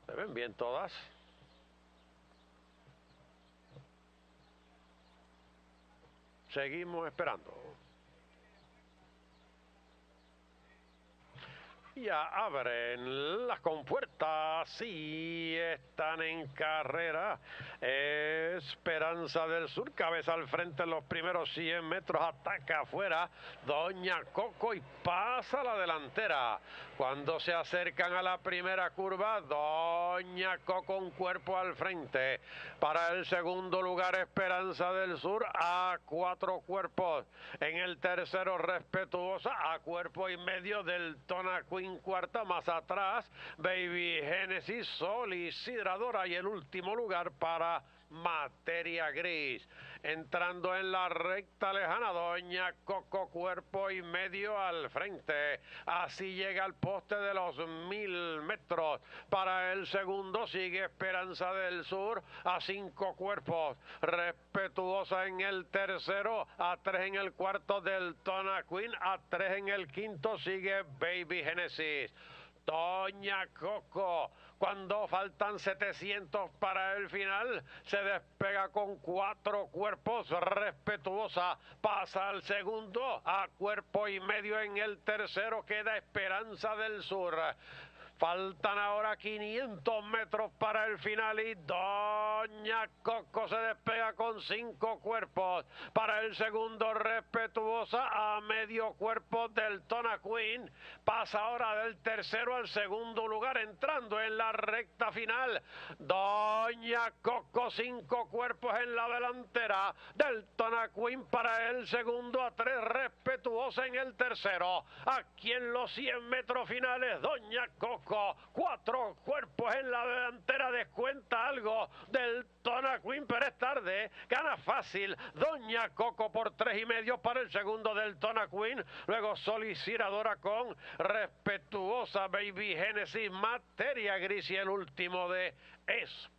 Se ven bien todas. Seguimos esperando. Ya abren las compuertas y están en carrera. Esperanza del Sur, cabeza al frente en los primeros 100 metros, ataca afuera Doña Coco y pasa a la delantera. Cuando se acercan a la primera curva, Doña Coco un cuerpo al frente. Para el segundo lugar, Esperanza del Sur a 4 cuerpos. En el tercero, Respetuosa a cuerpo y medio del Tona Queen. Cuarta más atrás, Baby Genesis, Sol Isidradora y el último lugar para Materia Gris. Entrando en la recta lejana, Doña Coco cuerpo y medio al frente. Así llega al poste de los 1000 metros. Para el segundo sigue Esperanza del Sur a 5 cuerpos. Respetuosa en el tercero, a 3 en el cuarto del Tona Queen, a 3 en el quinto sigue Baby Genesis. Doña Coco, cuando faltan 700 para el final, se despega con 4 cuerpos. Respetuosa pasa al segundo, a cuerpo y medio en el tercero queda Esperanza del Sur. Faltan ahora 500 metros para el final y Doña Coco se despega con 5 cuerpos. Para el segundo, Respetuosa a medio cuerpo del Tona Queen. Pasa ahora del tercero al segundo lugar, entrando en la recta final. Doña Coco, 5 cuerpos en la delantera del Tona Queen. Para el segundo, a 3, Respetuosa en el tercero. Aquí en los 100 metros finales, Doña Coco, 4 cuerpos en la delantera, descuenta algo del Tona Queen, pero es tarde, gana fácil Doña Coco por 3,5 para el segundo del Tona Queen, luego Sol Isidradora con Respetuosa, Baby Genesis, Materia Gris y el último de Esperanza